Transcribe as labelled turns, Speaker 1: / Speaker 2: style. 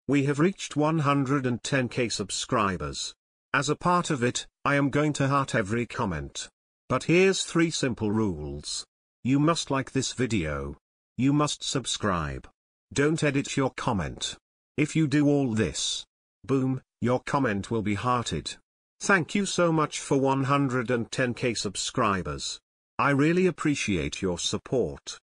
Speaker 1: We have reached 110k subscribers. As a part of it, I am going to heart every comment. But here's 3 simple rules. You must like this video. You must subscribe. Don't edit your comment. If you do all this, boom, your comment will be hearted. Thank you so much for 110k subscribers. I really appreciate your support.